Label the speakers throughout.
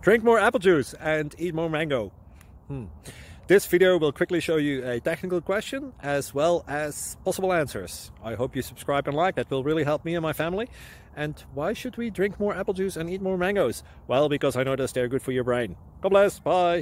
Speaker 1: Drink more apple juice and eat more mango. This video will quickly show you a technical question as well as possible answers. I hope you subscribe and like, that will really help me and my family. And why should we drink more apple juice and eat more mangoes? Well, because I noticed they're good for your brain. God bless, bye!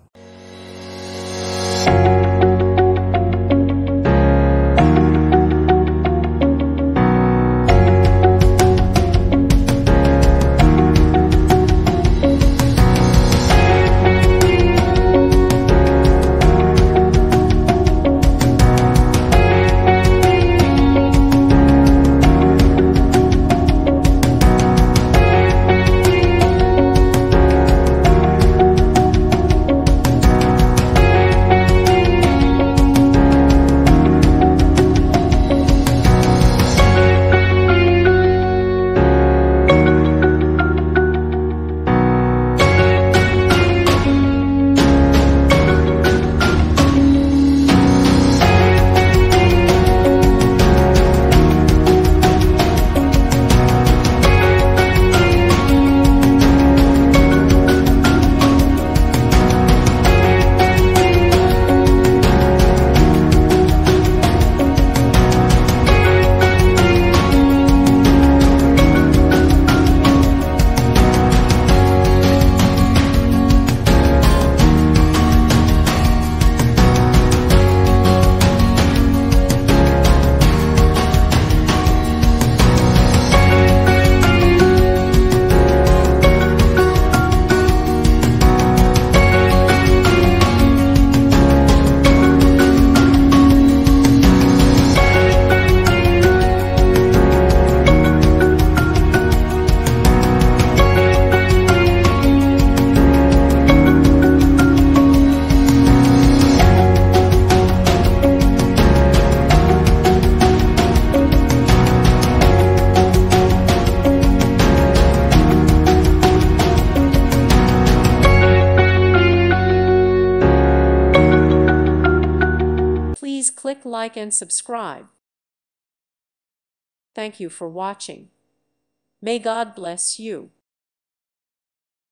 Speaker 2: Please click like and subscribe. Thank you for watching. May God bless you.